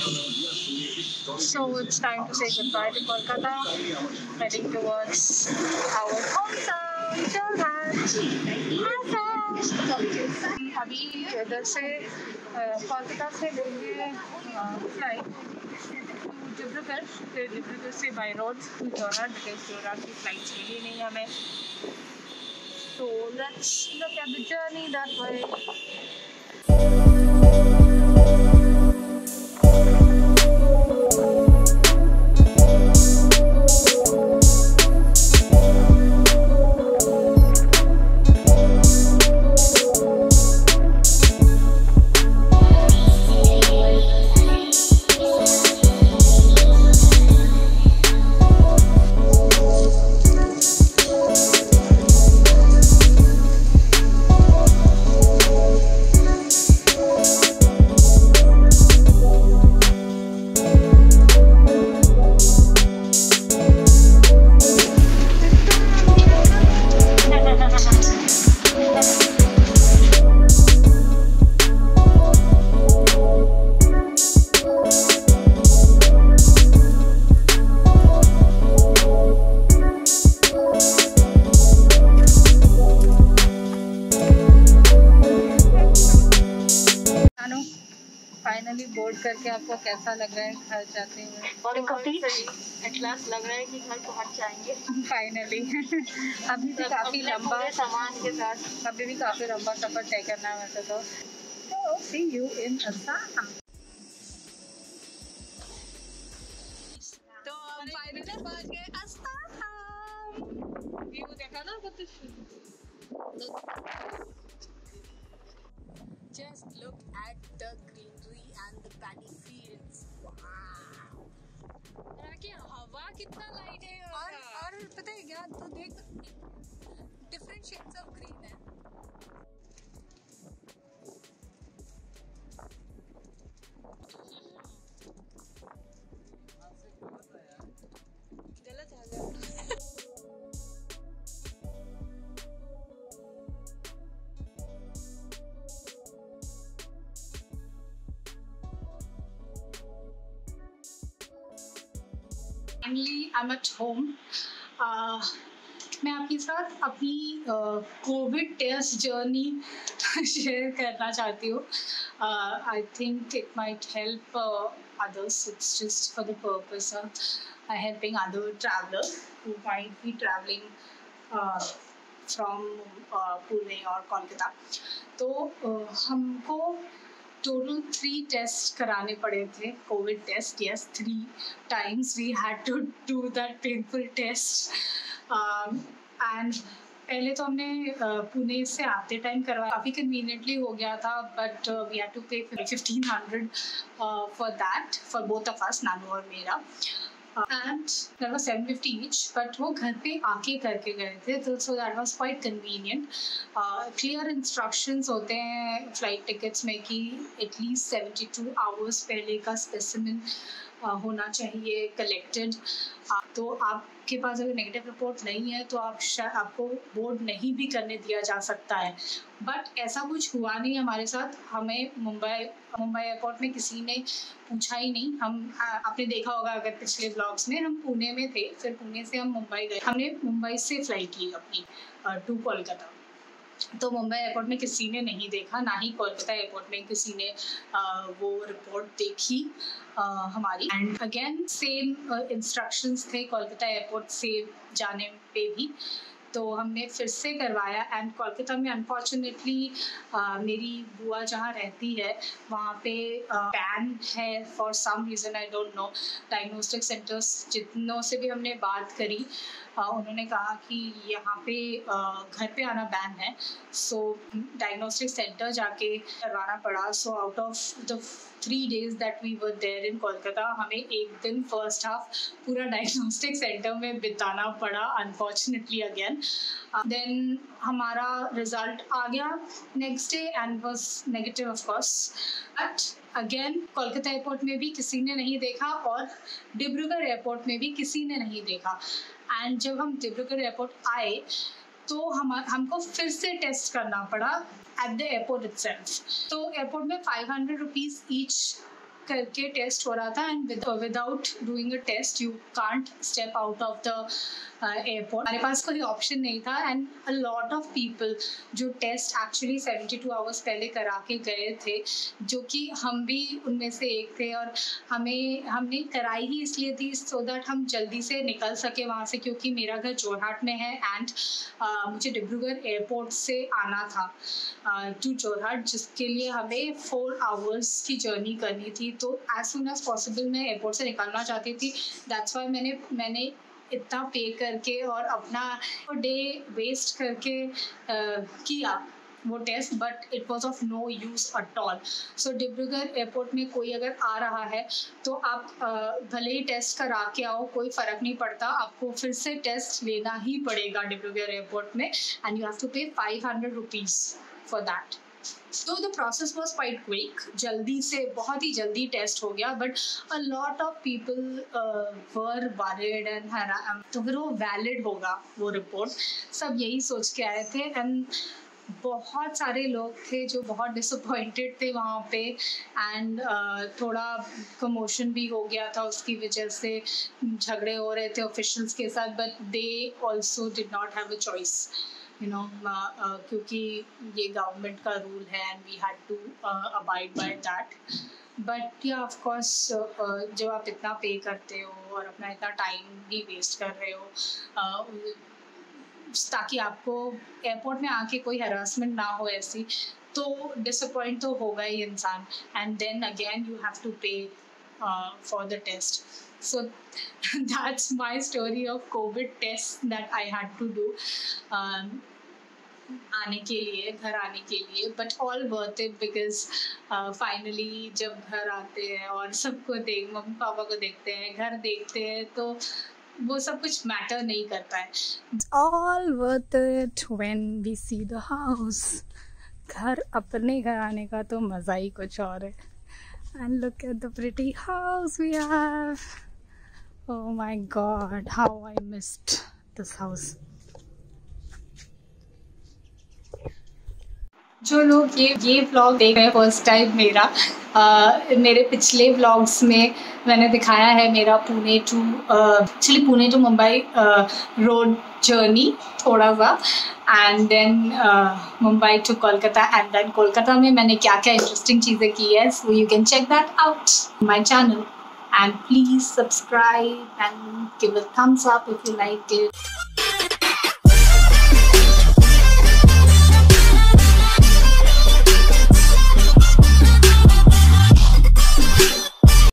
So it's time to say goodbye to Kolkata, heading towards our hometown, Jorhat, Assam. अभी इधर से कोलकाता से लेंगे फ्लाइट डिब्रूगढ़, फिर डिब्रूगढ़ से by road to Jorhat, because Jorhat की फ्लाइट्स मिली नहीं हमें. So let's look at the journey that way. Finally board करके आपको कैसा लग रहा है घर जाते हुए? एट लास्ट लग रहा है कि घर पहुंच जाएंगे फाइनली. अभी भी काफी लंबा सामान के साथ, अभी भी काफी लंबा सफर तय करना है वैसे तो. See you in Assam. तो हम फाइनली पहुंच गए असम. व्यू देखा ना कुछ. Just look at the greenery and the paddy fields. Wow. कि हवा कितना लाइट है और पता है क्या, तो देख डिफरेंट शेड्स ऑफ ग्रीन है. गलत आ गया. Finally, I'm at home. मैं आपके साथ अपनी कोविड टेस्ट जर्नी शेयर करना चाहती हूँ. I think it might help others. It's just for the purpose of helping other travelers who might be traveling from Pune or Kolkata. तो हमको total 3 test कराने पड़े थे, Covid test. Yes, 3 times we had to do that painful test. And पहले तो हमने पुणे से आते टाइम करवाया, काफ़ी कन्वीनियंटली हो गया था, but we had to pay 1500 for that for both of us, नानू और मेरा. And that was 750 each, but वो घर पे आके करके गए थे, तो so that was quite convenient. Clear instructions होते हैं फ्लाइट टिकट्स में कि एटलीस्ट 72 आवर्स पहले का स्पेसिमेन होना चाहिए कलेक्टेड. तो आपके पास अगर नेगेटिव रिपोर्ट नहीं है तो आपको बोर्ड नहीं भी करने दिया जा सकता है. बट ऐसा कुछ हुआ नहीं हमारे साथ. हमें मुंबई एयरपोर्ट में किसी ने पूछा ही नहीं. आपने देखा होगा अगर पिछले ब्लॉग्स में, हम पुणे में थे, फिर पुणे से हम मुंबई गए. हमने मुंबई से फ्लाइट ली अपनी टू कोलकाता. तो मुंबई एयरपोर्ट में किसी ने नहीं देखा, ना ही कोलकाता एयरपोर्ट में किसी ने वो रिपोर्ट देखी हमारी. एंड अगेन सेम इंस्ट्रक्शंस थे कोलकाता एयरपोर्ट से जाने पे भी, तो हमने फिर से करवाया. एंड कोलकाता में अनफॉर्चुनेटली मेरी बुआ जहाँ रहती है वहाँ पे बैन है for some reason, I don't know. Diagnostic centres जितनों से भी हमने बात करी, उन्होंने कहा कि यहाँ पे घर पे आना बैन है. सो डायग्नोस्टिक सेंटर जाके करवाना पड़ा. So out of the 3 days that we were there in Kolkata, हमें एक दिन फर्स्ट हाफ पूरा डायग्नोस्टिक सेंटर में बिताना पड़ा अनफॉर्चुनेटली अगेन. देन हमारा रिजल्ट आ गया next day and was negative of course. But again Kolkata airport में भी किसी ने नहीं देखा और डिब्रूगढ़ एयरपोर्ट में भी किसी ने नहीं देखा. एंड जब हम डिब्रूगढ़ एयरपोर्ट आए तो हमको फिर से टेस्ट करना पड़ा एट द एयरपोर्ट इटसेल्फ. तो एयरपोर्ट में 500 रुपीज़ ईच करके टेस्ट हो रहा था, and without doing a test you can't step out of the airport. हमारे पास कोई ऑप्शन नहीं था, and a lot of people जो टेस्ट एक्चुअली 72 आवर्स पहले करा के गए थे, जो कि हम भी उनमें से एक थे. और हमने कराई ही इसलिए थी सो दैट हम जल्दी से निकल सके वहाँ से, क्योंकि मेरा घर जोरहाट में है एंड मुझे डिब्रूगढ़ एयरपोर्ट से आना था टू जोरहाट, जिसके लिए हमें 4 आवर्स की जर्नी करनी थी. तो एज सुन एज पॉसिबल मैं एयरपोर्ट से निकलना चाहती थी. दैट्स वाई मैंने इतना पे करके और अपना डे वेस्ट करके किया वो test, but it was of no use at all. So Dibrugarh airport में कोई अगर आ रहा है तो आप भले ही टेस्ट करा के आओ, कोई फ़र्क नहीं पड़ता, आपको फिर से टेस्ट लेना ही पड़ेगा डिब्रूगढ़ एयरपोर्ट में, and you have to pay 500 rupees for that. So the process was quite quick. जल्दी से बहुत ही जल्दी टेस्ट हो गया, but a lot of people were worried and तो फिर वो वैलिड होगा वो रिपोर्ट, सब यही सोच के आए थे. एंड बहुत सारे लोग थे जो बहुत डिसअपॉइंटेड थे वहाँ पे, एंड थोड़ा कमोशन भी हो गया था, उसकी वजह से झगड़े हो रहे थे ऑफिशियल्स के साथ, but they also did not have a choice, क्योंकि ये गवर्नमेंट का रूल है and we had to abide by that. But yeah of course जब आप इतना पे करते हो और अपना इतना टाइम भी वेस्ट कर रहे हो ताकि आपको एयरपोर्ट में आके कोई हरासमेंट ना हो ऐसी, तो डिसअपॉइंट तो होगा ही इंसान. And then again you have to pay for the test. So that's my story of COVID test that I had to do आने के लिए, घर आने के लिए. But all worth it, because finally जब घर आते हैं और सबको मम्मी पापा को देखते हैं, घर देखते हैं, तो वो सब कुछ मैटर नहीं करता है. All worth it when we see the house. घर, अपने घर आने का तो मज़ा ही कुछ और है. And look at the pretty house we have. Oh my God, how I missed this house. जो लोग ये व्लॉग देख रहे हैं फर्स्ट टाइम मेरा, मेरे पिछले व्लॉग्स में मैंने दिखाया है मेरा Pune to Mumbai road journey थोड़ा सा, and then Mumbai to Kolkata, and then Kolkata में मैंने क्या क्या इंटरेस्टिंग चीज़ें की है. So you can check that out my channel. And please subscribe and give a thumbs up if you liked it.